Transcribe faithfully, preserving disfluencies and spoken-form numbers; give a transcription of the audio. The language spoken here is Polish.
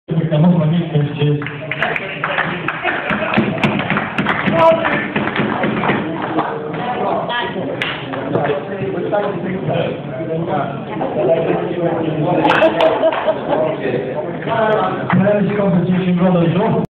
Estamos con el coche. Friends competition, brother Joe.